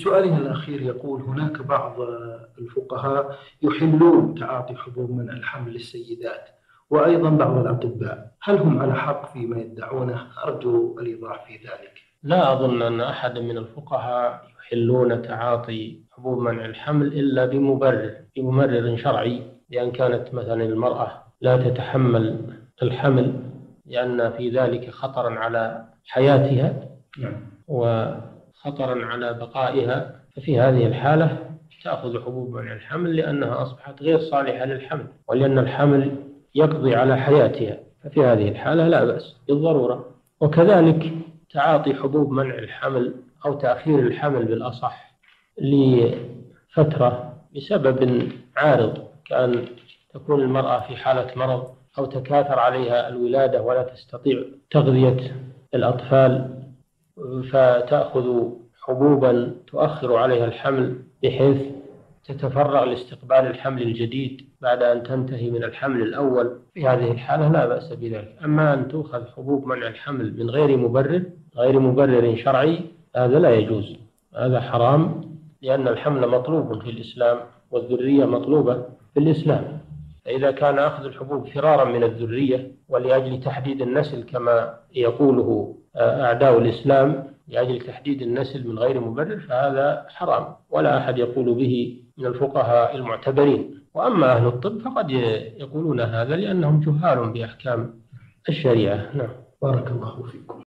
سؤاله الأخير يقول: هناك بعض الفقهاء يحلون تعاطي حبوب منع الحمل للسيدات، وأيضا بعض الأطباء، هل هم على حق فيما يدعونه؟ أرجو الإيضاح في ذلك. لا أظن أن أحد من الفقهاء يحلون تعاطي حبوب منع الحمل إلا بمبرر شرعي، لأن كانت مثلا المرأة لا تتحمل الحمل لأن في ذلك خطرا على حياتها وخطرا على بقائها، ففي هذه الحالة تأخذ حبوب منع الحمل لأنها أصبحت غير صالحة للحمل، ولأن الحمل يقضي على حياتها، ففي هذه الحالة لا بأس بالضرورة. وكذلك تعاطي حبوب منع الحمل أو تأخير الحمل بالأصح لفترة بسبب عارض، كان تكون المرأة في حالة مرض أو تكاثر عليها الولادة ولا تستطيع تغذية الأطفال، فتأخذ حبوبا تؤخر عليها الحمل بحيث تتفرغ لاستقبال الحمل الجديد بعد أن تنتهي من الحمل الأول، في هذه الحالة لا بأس بذلك. أما أن تؤخذ حبوب منع الحمل من غير مبرر شرعي، هذا لا يجوز، هذا حرام، لأن الحمل مطلوب في الإسلام والذرية مطلوبة في الإسلام. فإذا كان أخذ الحبوب فرارا من الذرية ولأجل تحديد النسل كما يقوله أعداء الإسلام، لأجل تحديد النسل من غير مبرر، فهذا حرام ولا أحد يقول به من الفقهاء المعتبرين. وأما أهل الطب فقد يقولون هذا لأنهم جهال بأحكام الشريعة. نعم. بارك الله فيكم.